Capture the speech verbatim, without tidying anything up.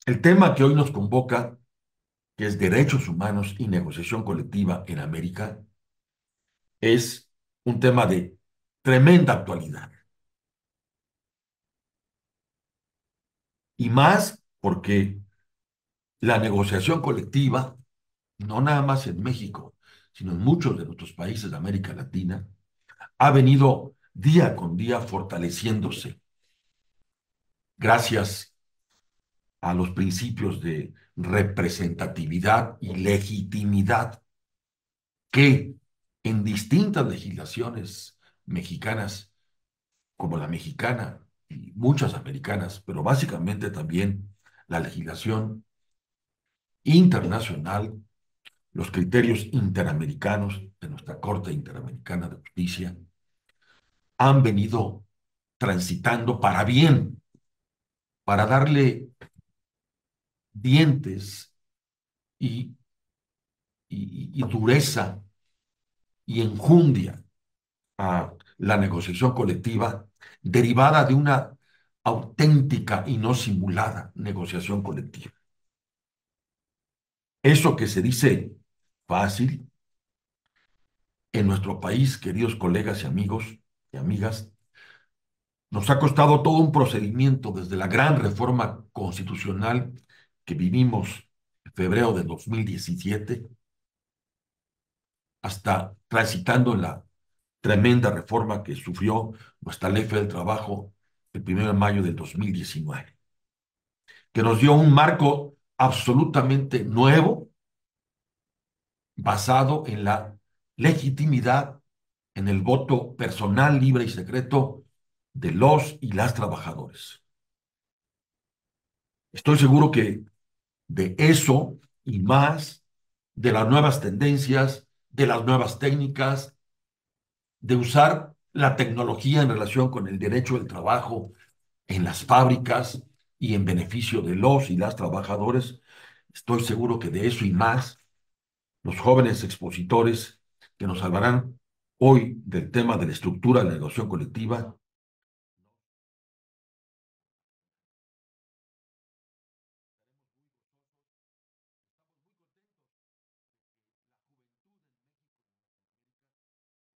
El tema que hoy nos convoca, que es derechos humanos y negociación colectiva en América, es un tema de tremenda actualidad. Y más porque la negociación colectiva, no nada más en México, sino en muchos de nuestros países de América Latina, ha venido día con día fortaleciéndose gracias a los principios de representatividad y legitimidad que en distintas legislaciones mexicanas, como la mexicana y muchas americanas, pero básicamente también la legislación internacional, los criterios interamericanos de nuestra Corte Interamericana de Justicia, han venido transitando para bien, para darle dientes y, y, y dureza y enjundia a la negociación colectiva derivada de una auténtica y no simulada negociación colectiva. Eso que se dice fácil en nuestro país, queridos colegas y amigos y amigas, nos ha costado todo un procedimiento desde la gran reforma constitucional que vivimos en febrero de dos mil diecisiete hasta transitando en la tremenda reforma que sufrió nuestra Ley Federal del Trabajo el primero de mayo del dos mil diecinueve, que nos dio un marco absolutamente nuevo basado en la legitimidad, en el voto personal, libre y secreto de los y las trabajadores. Estoy seguro que de eso y más, de las nuevas tendencias, de las nuevas técnicas, de usar la tecnología en relación con el derecho del trabajo en las fábricas y en beneficio de los y las trabajadores, estoy seguro que de eso y más, los jóvenes expositores que nos hablarán hoy del tema de la estructura de la negociación colectiva